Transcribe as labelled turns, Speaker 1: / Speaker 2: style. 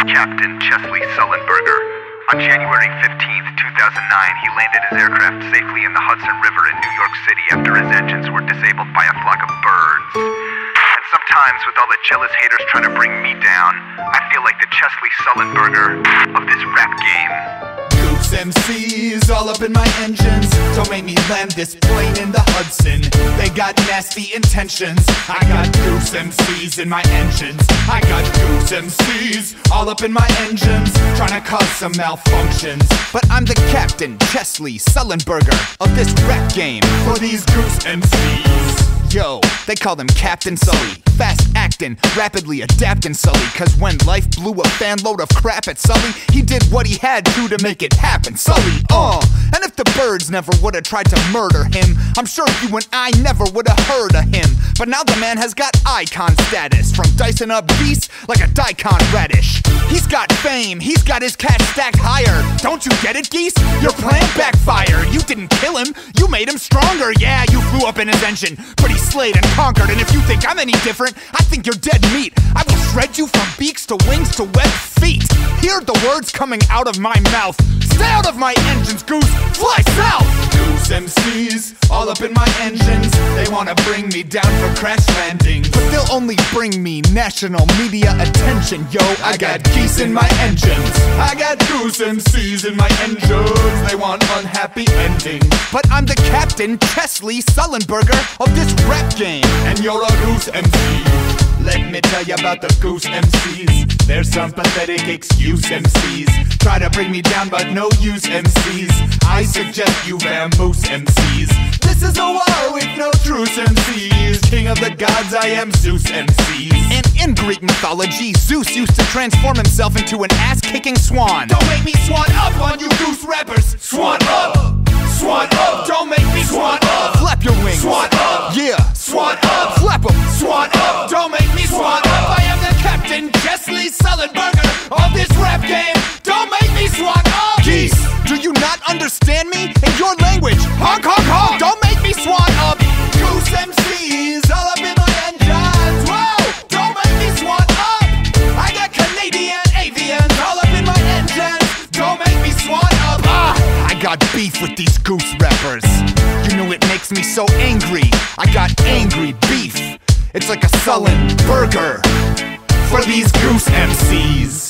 Speaker 1: Captain Chesley Sullenberger. On January 15th, 2009, he landed his aircraft safely in the Hudson River in New York City after his engines were disabled by a flock of birds. And sometimes, with all the jealous haters trying to bring me down, I feel like the Chesley Sullenberger of this rap game.
Speaker 2: Goose MCs all up in my engines. Don't make me land this plane in the Hudson. They got nasty intentions. I got Goose MCs in my engines. I got Goose MCs all up in my engines, trying to cause some malfunctions. But I'm the Captain Chesley Sullenberger of this rap game for these Goose MCs. Yo, they call him Captain Sully. Fast acting, rapidly adapting Sully. Cause when life blew a fan load of crap at Sully, he did what he had to make it happen. Sully, and if the birds never would've tried to murder him, I'm sure you and I never would've heard of him. But now the man has got icon status, from dicing up Geese like a daikon radish. He's got fame, he's got his cash stacked higher. Don't you get it, Geese? Your plan backfired. You didn't kill him, you made him stronger. Yeah, you flew up in his engine, but he slayed and conquered. And if you think I'm any different, I think you're dead meat. I will shred you from beaks to wings to webbed feet. Hear the words coming out of my mouth. Stay out of my engines, Goose, fly south. Goose MCs all up in my engines. They wanna bring me down for crash landings, but they'll only bring me national media attention. Yo, I got Geese in my engines. I got Goose MCs in my engines. They want unhappy endings, but I'm the Captain Chesley Sullenberger of this rap game, and you're a Goose MC. Let me tell you about the Goose MCs. They're some pathetic excuse MCs. Try to bring me down, but no use MCs. I suggest you vamoose MCs. This is a war with no truce MCs. King of the gods, I am Zeus MCs. And in Greek mythology, Zeus used to transform himself into an ass-kicking swan. Don't make me swan up on you Goose rappers. Swan up! Swan up! Don't make me swan up! Flap your wings! Swan up! Yeah! Swan up! Flap them! Swan up! Don't make me swan up! I am the Captain Chesley Sullenberger of this rap game! Don't make me swan up! Geese! Do you not understand me? In your language! Honk honk honk! Don't make me swan up! Goose MCs all up in my engines! Whoa! Don't make me swan up! I got Canadian avians all up in my engines! Don't make me swan up! I got beef with these Goose rappers. You know it makes me so angry. I got angry beef. It's like a Sullenberger for these Goose MCs.